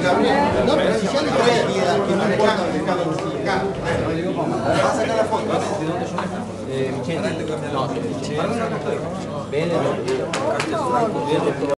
No, pero si ya le trae vida que no importa el mercado justificado. Va a sacar la foto. No,